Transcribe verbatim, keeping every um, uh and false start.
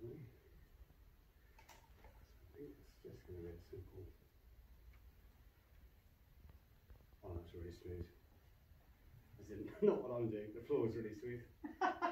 I think it's just going to be a simple. Oh, that's really smooth. As in, not what I'm doing, the floor is really smooth.